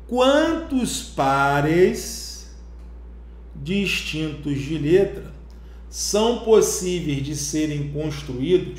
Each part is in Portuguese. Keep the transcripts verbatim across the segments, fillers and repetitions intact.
quantos pares distintos de letra são possíveis de serem construídos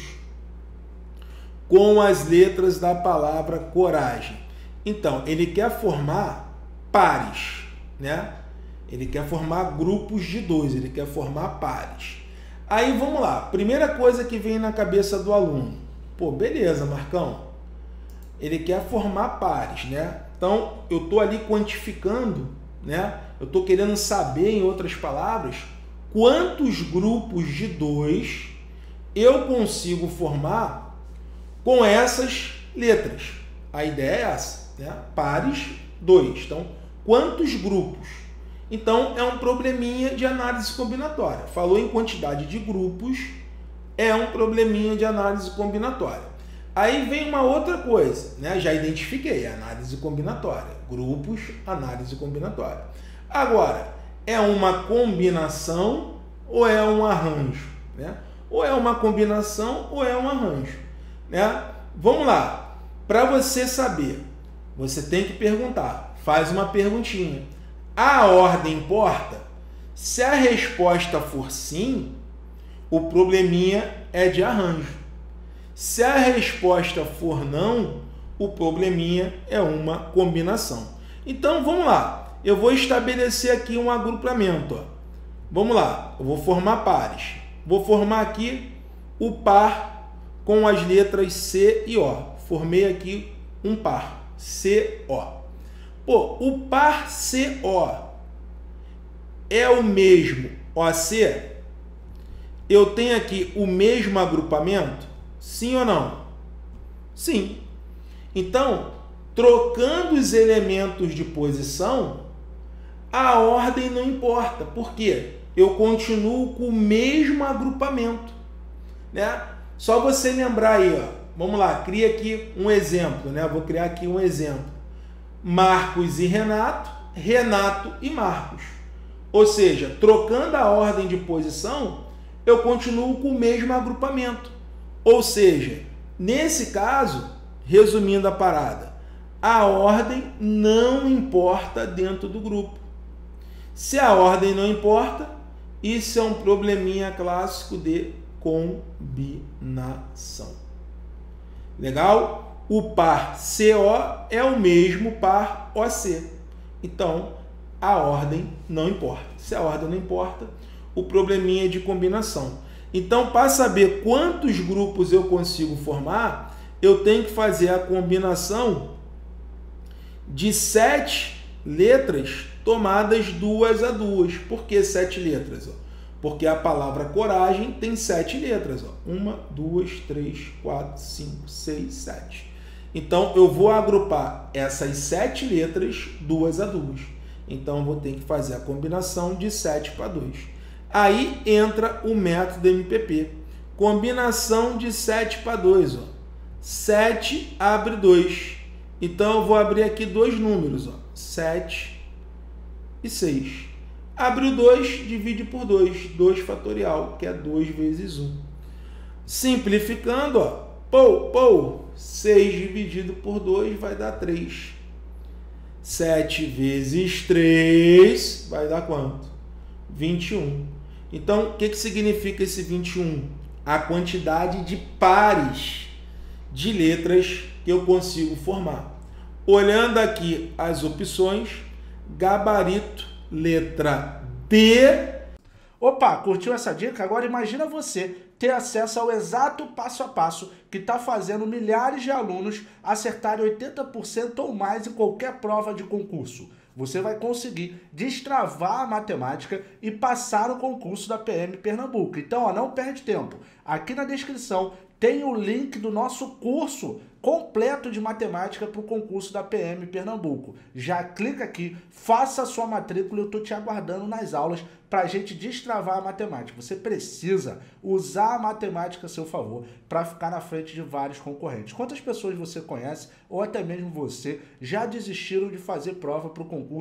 com as letras da palavra coragem. Então, ele quer formar pares, né? Ele quer formar grupos de dois, ele quer formar pares. Aí, vamos lá. Primeira coisa que vem na cabeça do aluno. Pô, beleza, Marcão. Ele quer formar pares, né? Então, eu estou ali quantificando, né? Eu estou querendo saber, em outras palavras, quantos grupos de dois eu consigo formar com essas letras. A ideia é essa, né? Pares, dois. Então, quantos grupos? Então, é um probleminha de análise combinatória. Falou em quantidade de grupos, é um probleminha de análise combinatória. Aí vem uma outra coisa, né? Já identifiquei, análise combinatória. Grupos, análise combinatória. Agora, é uma combinação ou é um arranjo, né? Ou é uma combinação ou é um arranjo, né? Vamos lá. Para você saber, você tem que perguntar. Faz uma perguntinha. A ordem importa? Se a resposta for sim, o probleminha é de arranjo. Se a resposta for não, o probleminha é uma combinação. Então, vamos lá. Eu vou estabelecer aqui um agrupamento. Ó. Vamos lá. Eu vou formar pares. Vou formar aqui o par com as letras C e O. Formei aqui um par. C, O. Pô, o par C, O é o mesmo O C? Eu tenho aqui o mesmo agrupamento? Sim ou não? Sim. Então, trocando os elementos de posição, a ordem não importa. Por quê? Eu continuo com o mesmo agrupamento, né? Só você lembrar aí, ó. Vamos lá, cria aqui um exemplo, né? Vou criar aqui um exemplo. Marcos e Renato, Renato e Marcos. Ou seja, trocando a ordem de posição, eu continuo com o mesmo agrupamento. Ou seja, nesse caso, resumindo a parada, a ordem não importa dentro do grupo. Se a ordem não importa, isso é um probleminha clássico de combinação. Legal? O par C O é o mesmo par O C. Então, a ordem não importa. Se a ordem não importa, o probleminha é de combinação. Então, para saber quantos grupos eu consigo formar, eu tenho que fazer a combinação de sete letras tomadas duas a duas. Por que sete letras? Porque a palavra coragem tem sete letras. Uma, duas, três, quatro, cinco, seis, sete. Então, eu vou agrupar essas sete letras duas a duas. Então, eu vou ter que fazer a combinação de sete para dois. Aí entra o método M P P. Combinação de sete para dois. Ó. sete abre dois. Então, eu vou abrir aqui dois números. Ó. sete e seis. Abre o dois, divide por dois. dois fatorial, que é dois vezes um. Simplificando, ó. Pou, pou. seis dividido por dois vai dar três. sete vezes três vai dar quanto? vinte e um. Então, o que, que significa esse vinte e um? A quantidade de pares de letras que eu consigo formar. Olhando aqui as opções, gabarito, letra D. Opa, curtiu essa dica? Agora imagina você ter acesso ao exato passo a passo que está fazendo milhares de alunos acertarem oitenta por cento ou mais em qualquer prova de concurso. Você vai conseguir destravar a matemática e passar o concurso da P M Pernambuco. Então, ó, não perde tempo. Aqui na descrição tem o link do nosso curso completo de matemática para o concurso da P M Pernambuco. Já clica aqui, faça a sua matrícula, eu estou te aguardando nas aulas para a gente destravar a matemática. Você precisa usar a matemática a seu favor para ficar na frente de vários concorrentes. Quantas pessoas você conhece, ou até mesmo você, já desistiram de fazer prova para o concurso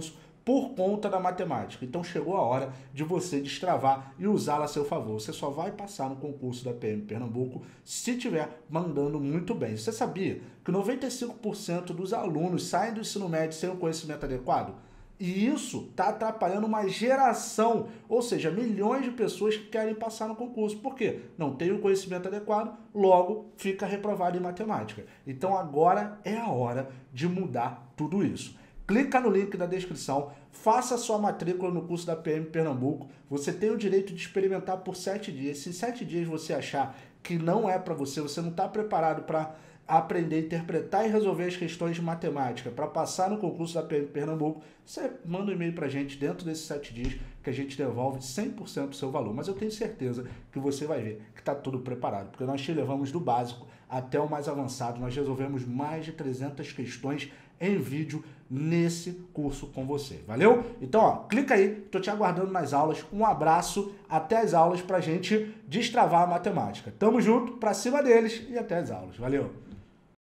por conta da matemática. Então chegou a hora de você destravar e usá-la a seu favor. Você só vai passar no concurso da P M Pernambuco se estiver mandando muito bem. Você sabia que noventa e cinco por cento dos alunos saem do ensino médio sem o conhecimento adequado? E isso está atrapalhando uma geração, ou seja, milhões de pessoas que querem passar no concurso. Por quê? Não tem o conhecimento adequado, logo fica reprovado em matemática. Então agora é a hora de mudar tudo isso. Clica no link da descrição, faça sua matrícula no curso da P M Pernambuco. Você tem o direito de experimentar por sete dias. Se em sete dias você achar que não é para você, você não está preparado para aprender a interpretar e resolver as questões de matemática para passar no concurso da P M Pernambuco, você manda um e-mail para a gente dentro desses sete dias que a gente devolve cem por cento do seu valor. Mas eu tenho certeza que você vai ver que está tudo preparado, porque nós te levamos do básico até o mais avançado. Nós resolvemos mais de trezentas questões em vídeo nesse curso com você. Valeu? Então, ó, clica aí, tô te aguardando nas aulas. Um abraço, até as aulas pra gente destravar a matemática. Tamo junto, pra cima deles e até as aulas. Valeu!